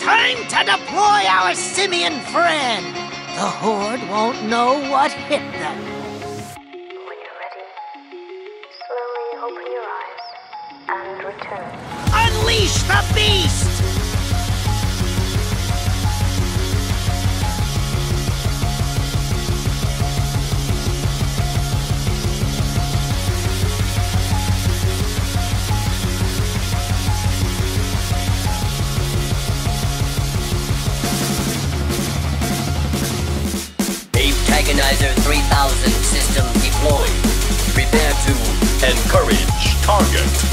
Time to deploy our simian friend. The Horde won't know what hit them. When you're ready, slowly open your eyes and return. Unleash the beast! Agonizer 3000 system deployed. Prepare to encourage target.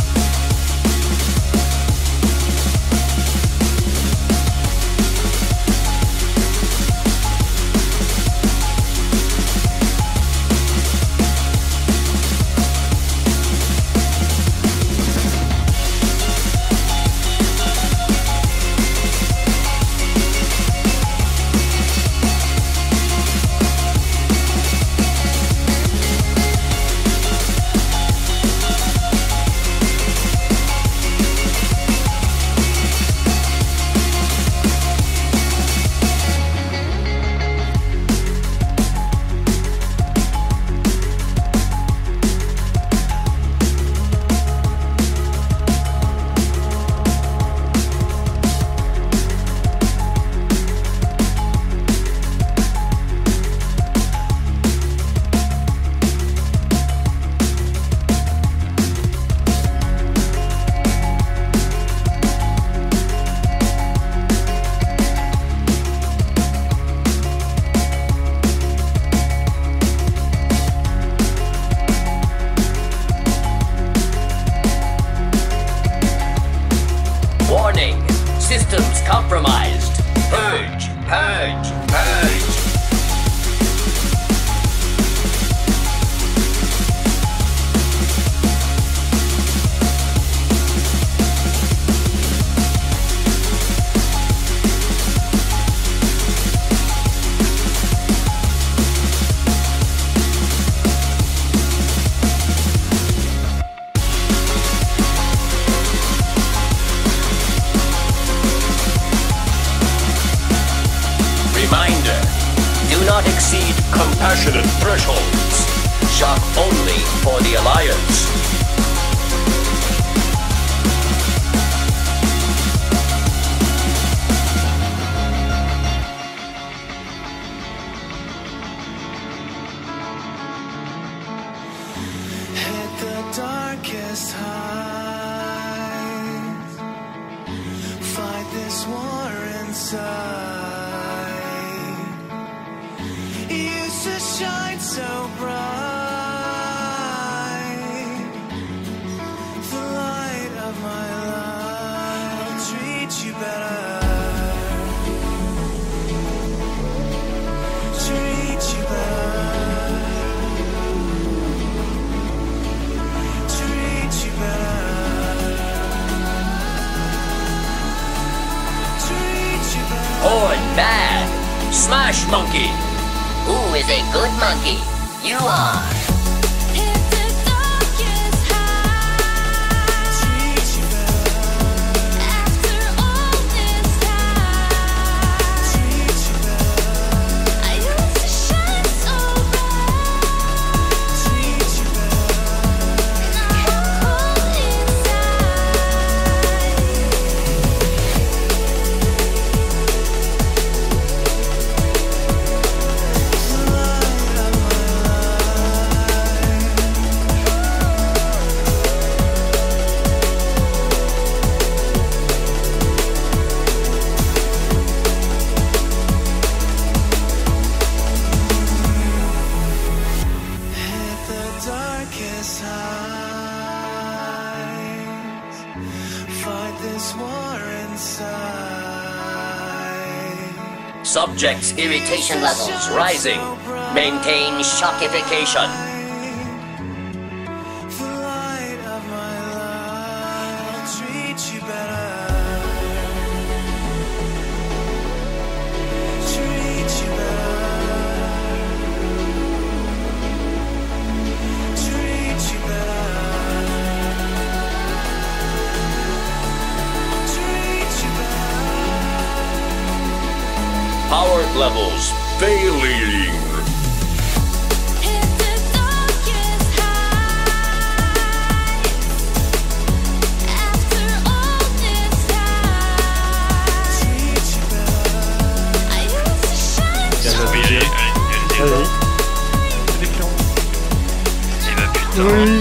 Warning! Systems compromised. Purge! Purge! Purge! Reminder, do not exceed compassionate thresholds. Shock only for the Alliance. Hit the darkest heights. Fight this war inside. Used to shine so bright. The light of my life. I'll treat you better. Treat you better. Treat you better. Treat you better. Horde bad! Smash monkey! Who is a good monkey? You are. Treat you better. Treat you better. Treat you Hit the darkest heights. Fight this war inside. Subject's irritation levels rising. Maintain shockification. The light of my life. I'll treat you better. Treat you better. Treat you better. Treat you better. Power levels failing.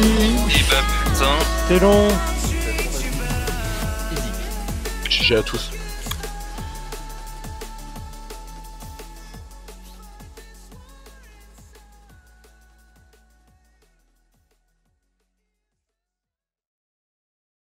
putain. C'est long. GG à tous.